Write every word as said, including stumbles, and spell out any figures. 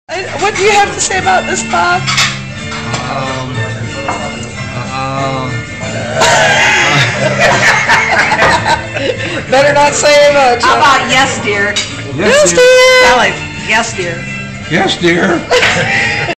What do you have to say about this, Bob? Um, uh, Better not say much. How about yes, dear? yes, Yes, dear. Sound like yes, dear. dear. Yes, dear.